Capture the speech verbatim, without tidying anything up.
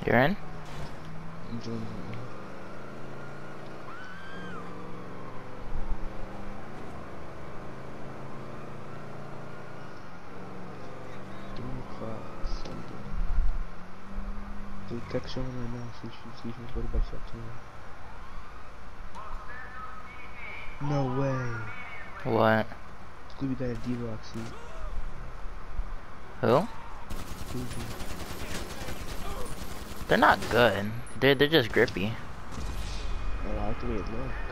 You're in? I'm joining right now. Three o'clock Sunday. Dude, text someone right now. See if she, see if she's ready by September. No way. What? Scooby got a D-Rock, see? Who? Scooby. They're not good. They're they're just grippy. I like the way it looks.